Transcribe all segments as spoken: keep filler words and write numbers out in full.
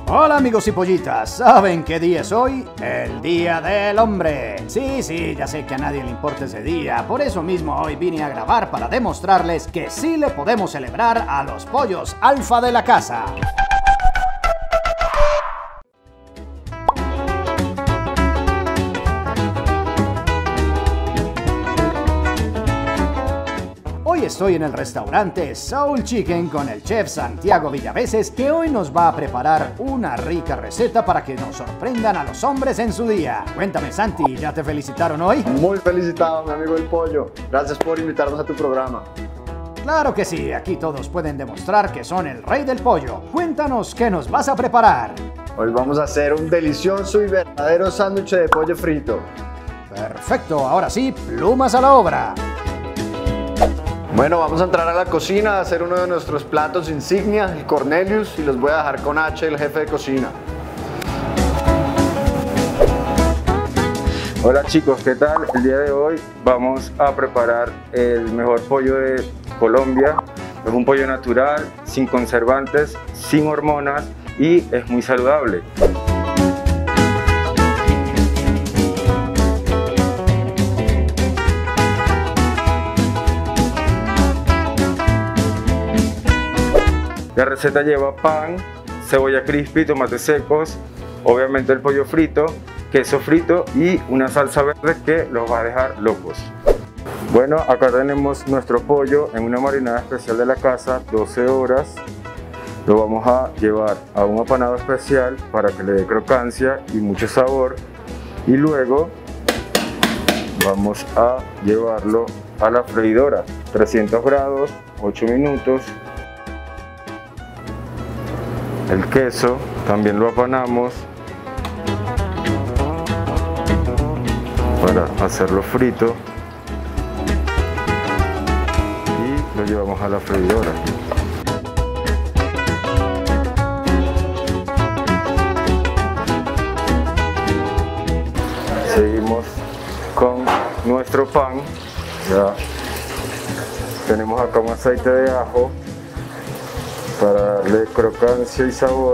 Hola amigos y pollitas, ¿saben qué día es hoy? El Día del Hombre. Sí, sí, ya sé que a nadie le importa ese día, por eso mismo hoy vine a grabar para demostrarles que sí le podemos celebrar a los pollos alfa de la casa. Hoy estoy en el restaurante Soul Chicken con el chef Santiago Villaveses, que hoy nos va a preparar una rica receta para que nos sorprendan a los hombres en su día. Cuéntame, Santi, ¿ya te felicitaron hoy? Muy felicitado, mi amigo El Pollo. Gracias por invitarnos a tu programa. Claro que sí, aquí todos pueden demostrar que son el rey del pollo. Cuéntanos qué nos vas a preparar. Hoy vamos a hacer un delicioso y verdadero sándwich de pollo frito. Perfecto, ahora sí, plumas a la obra. Bueno, vamos a entrar a la cocina a hacer uno de nuestros platos insignia, el Cornelius, y los voy a dejar con H, el jefe de cocina. Hola chicos, ¿qué tal? El día de hoy vamos a preparar el mejor pollo de Colombia. Es un pollo natural, sin conservantes, sin hormonas y es muy saludable. La receta lleva pan, cebolla crispy, tomates secos, obviamente el pollo frito, queso frito y una salsa verde que los va a dejar locos. Bueno, acá tenemos nuestro pollo en una marinada especial de la casa, doce horas. Lo vamos a llevar a un apanado especial para que le dé crocancia y mucho sabor. Y luego vamos a llevarlo a la freidora, trescientos grados, ocho minutos. El queso también lo apanamos para hacerlo frito y lo llevamos a la freidora. Seguimos con nuestro pan. Ya tenemos acá un aceite de ajo para darle crocancia y sabor.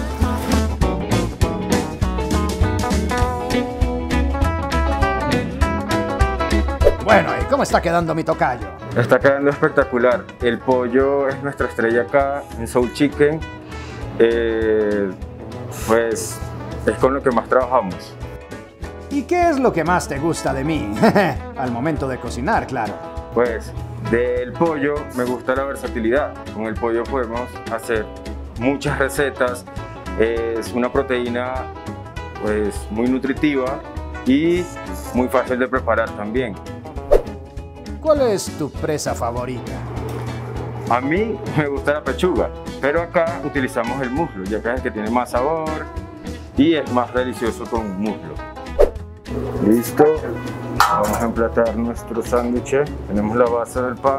Bueno, ¿y cómo está quedando mi tocayo? Está quedando espectacular. El pollo es nuestra estrella acá en Soul Chicken. Eh, pues es con lo que más trabajamos. ¿Y qué es lo que más te gusta de mí? Al momento de cocinar, claro. Pues del pollo me gusta la versatilidad. Con el pollo podemos hacer muchas recetas. Es una proteína pues muy nutritiva y muy fácil de preparar también. ¿Cuál es tu presa favorita? A mí me gusta la pechuga, pero acá utilizamos el muslo, ya que es el que tiene más sabor y es más delicioso con muslo. Listo. Vamos a emplatar nuestro sándwich. Tenemos la base del pan,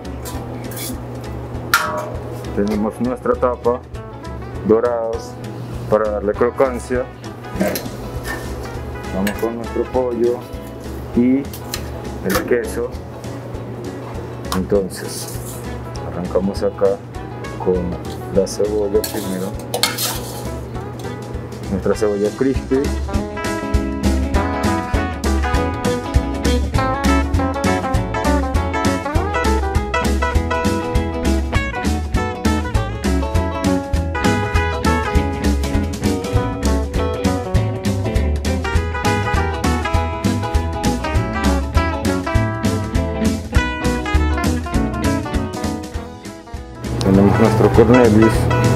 tenemos nuestra tapa, dorados para darle crocancia. Vamos con nuestro pollo y el queso. Entonces arrancamos acá con la cebolla primero, nuestra cebolla crispy. Tenemos nuestro Cornelius.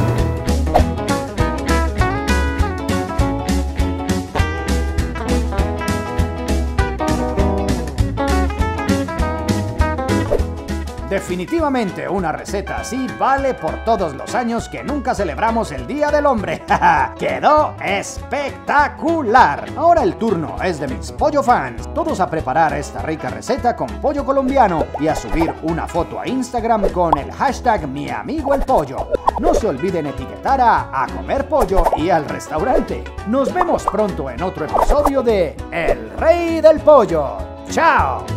Definitivamente una receta así vale por todos los años que nunca celebramos el Día del Hombre. ¡Quedó espectacular! Ahora el turno es de mis pollo fans. Todos a preparar esta rica receta con pollo colombiano y a subir una foto a Instagram con el hashtag mi amigo el pollo. No se olviden etiquetar a A Comer Pollo y al restaurante. Nos vemos pronto en otro episodio de El Rey del Pollo. ¡Chao!